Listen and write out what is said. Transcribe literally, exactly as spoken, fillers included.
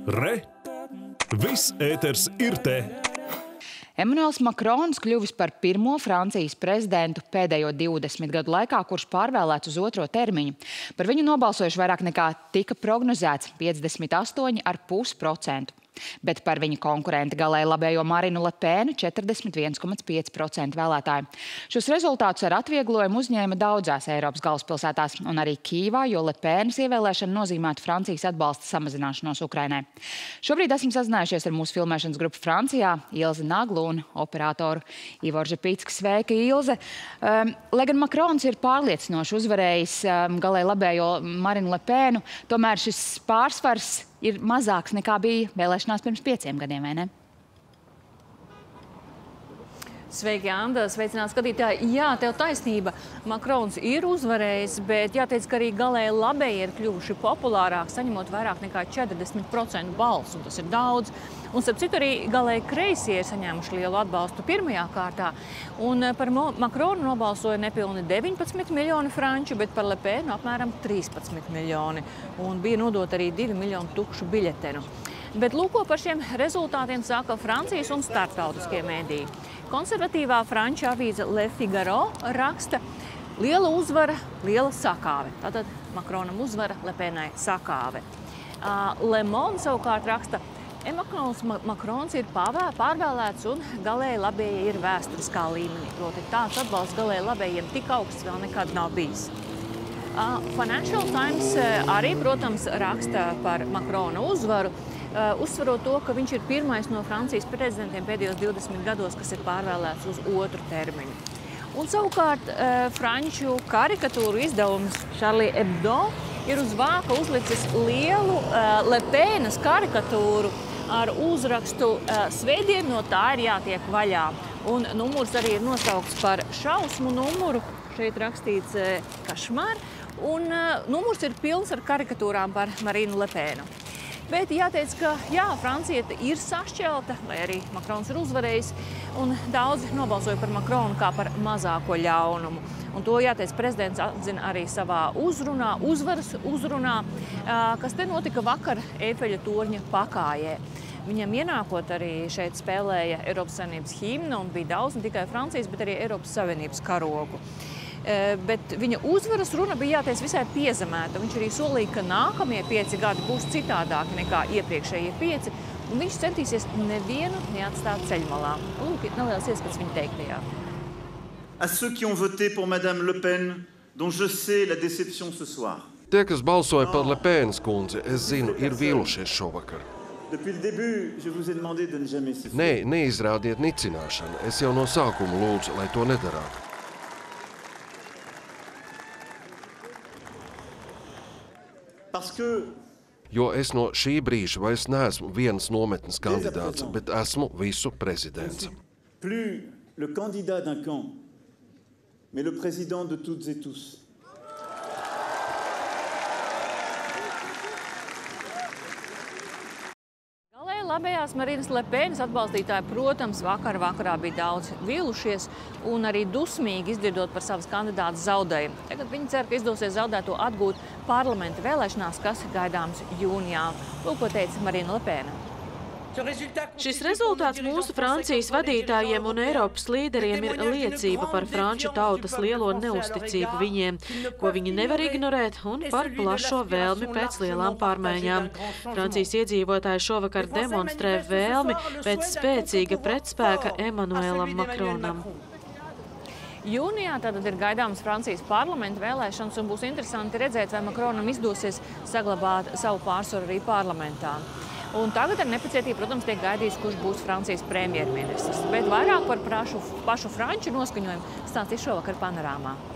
Re! Viss ēters ir te! Emmanuels Makrons kļuvis par pirmo Francijas prezidentu pēdējo divdesmit gadu laikā, kurš pārvēlēts uz otro termiņu. Par viņu nobalsojuši vairāk nekā tika prognozēts – piecdesmit astoņi ar pus procentu. Bet par viņa konkurenti galēji labējo Marinu Le Penu – četrdesmit viens komats pieci procenti vēlētāju. Šos rezultātus ar atvieglojumu uzņēma daudzās Eiropas galvaspilsētās un arī Kīvā, jo Le Penas ievēlēšana nozīmētu Francijas atbalsta samazināšanos Ukrainai. Šobrīd esam sazinājušies ar mūsu filmēšanas grupu Francijā, Ilze Naglu un operatoru Ivo Žepicku. Sveika, Ilze! Um, lai gan Makrons ir pārliecinoši uzvarējis um, galēji labējo Marinu Le Penu, tomēr šis pārsvars ir mazāks nekā bija vēlēšanās pirms pieciem gadiem, vai ne? Sveiki, Anda! Sveicināti skatītāji! Jā, tev taisnība. Makrons ir uzvarējis, bet jāteic, ka arī galēji labēji ir kļuvuši populārāk, saņemot vairāk nekā četrdesmit procentu balsu, un tas ir daudz. Un, starp citu, arī galēji kreisie ir saņēmuši lielu atbalstu pirmajā kārtā. Un par Makronu nobalsoja nepilni deviņpadsmit miljoni franču, bet par Le Penu apmēram trīspadsmit miljoni. Un bija nodot arī divi miljoni tukšu biļetenu. Bet lūko par šiem rezultātiem saka Francijas un starptautiskie mēdīji. Konservatīvā franču avīze Le Figaro raksta: liela uzvara, liela sakāve. Tātad Makronam uzvara, Le Penai sakāve. Le Monde savukārt raksta: Emmanuels Makrons ir pārvēlēts un galēji labējie ir vēsturiskā līmenī. Proti tāds atbalsts galēji labējiem tik augsts vēl nekad nav bijis. Financial Times arī, protams, raksta par Makrona uzvaru, uzsvarot to, ka viņš ir pirmais no Francijas prezidentiem pēdējos divdesmit gados, kas ir pārvēlēts uz otru termiņu. Un savukārt franču karikatūru izdevums Charlie Hebdo ir uz vāka uzlicis lielu Le Penas karikatūru ar uzrakstu "Svētdien no tā ir jātiek vaļā". Un numurs arī ir nosaukts par šausmu numuru. Šeit rakstīts Kašmar. Un numurs ir pilns ar karikatūrām par Marinu Le Penu. Bet jāteic, ka jā, Francija ir sašķelta, lai arī Makrons ir uzvarējis, un daudzi nobalsoja par Makronu kā par mazāko ļaunumu. Un to, jāteic, prezidents atzina arī savā uzrunā, uzvaras uzrunā, kas te notika vakar Eifeļa torņa pakājē. Viņam ienākot arī šeit spēlēja Eiropas Savienības himna, un bija daudz ne tikai Francijas, bet arī Eiropas Savienības karogu. Bet viņa uzvaras runa bija, jāteic, visai piezemēta. Viņš arī solīja, ka nākamie pieci gadi būs citādāki nekā iepriekšējie pieci, un viņš centīsies nevienu neatstāt ceļmalā. Lūk, neliels ieskats viņa teiktajā. À ceux qui ont voté pour Madame Le Pen, dont je sais la déception ce soir. Tie, kas balsoja par Le Penas kundzi, es zinu, ir vīlušies šovakar. Depuis le début, je vous ai demandé de ne jamais cesser. Nē, neizrādiet nicināšanu. Es jau no sākuma lūdzu, lai to nedarātu. Jo es no šī brīža vairs neesmu vienas nometnes kandidāts, bet esmu visu prezidents. Plus le candidat d'un camp, mais le président de toutes et tous. Labējās Marinas Le Penas atbalstītāji, protams, vakar vakarā bija daudz vīlušies un arī dusmīgi izdzirdot par savas kandidātas zaudējumu. Tagad viņi cer, ka izdosies zaudēto atgūt parlamenta vēlēšanās, kas gaidāms jūnijā. Lūk, ko teica Marina Le Pena. Šis rezultāts mūsu Francijas vadītājiem un Eiropas līderiem ir liecība par franču tautas lielo neusticību viņiem, ko viņi nevar ignorēt, un par plašo vēlmi pēc lielām pārmaiņām. Francijas iedzīvotāji šovakar demonstrē vēlmi pēc spēcīga pretspēka Emmanuelam Makronam. Jūnijā tātad ir gaidāmas Francijas parlamenta vēlēšanas, un būs interesanti redzēt, vai Makronam izdosies saglabāt savu pārsvaru arī parlamentā. Un tagad ar nepacietību, protams, tiek gaidīts, kurš būs Francijas premjerministrs. Bet vairāk par pašu, pašu franču noskaņojumu stāstīs šovakar Panorāmā.